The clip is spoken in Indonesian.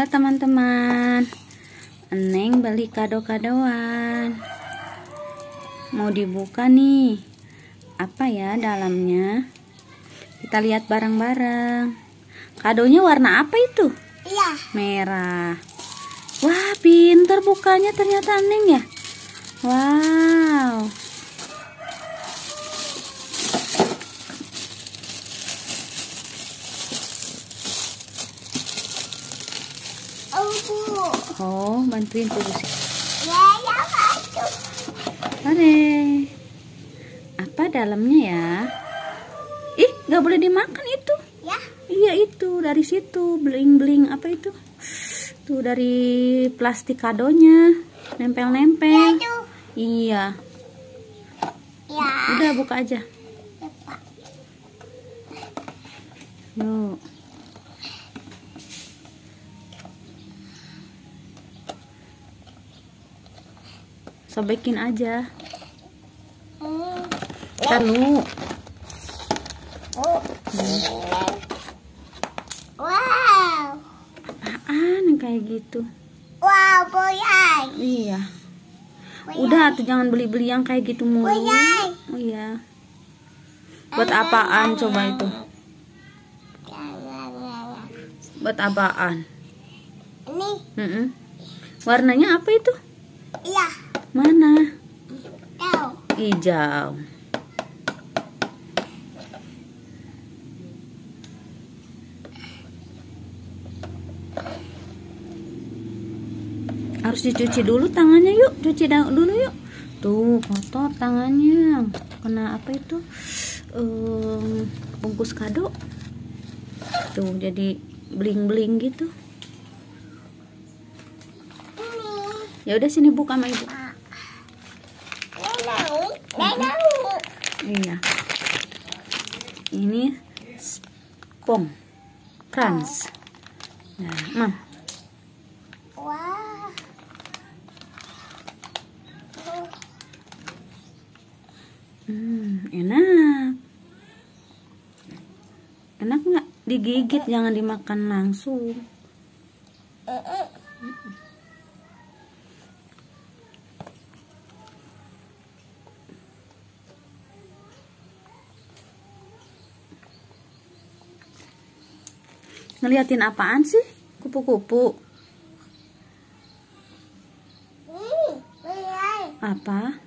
Halo teman-teman, Neng beli kado-kadoan. Mau dibuka nih. Apa ya dalamnya? Kita lihat bareng-bareng. Kadonya warna apa itu? Iya. Merah. Wah, pinter bukanya ternyata Neng ya. Wow. Oh, bantuin tuh. Ya, bantu. Ada. Apa dalamnya ya? Ih, nggak boleh dimakan itu. Ya. Iya itu dari situ bling-bling apa itu? Tuh dari plastik kadonya nempel-nempel. Ya, Iya. Ya. Udah buka aja. Yuk. Sobekin aja. Taruh. Wow. Apaan yang kayak gitu? Wow, boyai. Iya. Udah tuh jangan beli-beli yang kayak gitu mulu. Boyai. Oh iya. Buat apaan coba itu? Buat apaan? Ini. Warnanya apa itu? Iya. Mana? Tahu. Hijau. Harus dicuci dulu tangannya yuk. Cuci dulu yuk. Tuh kotor tangannya. Kena apa itu? Bungkus kado. Tuh jadi bling-bling gitu. Ya udah sini buka sama ibu. Iya. Ini spong crunch. Nah, Mam. Wah. Enak. Enak nggak? Digigit, jangan dimakan langsung. Ngeliatin apaan sih? Kupu-kupu. Apa?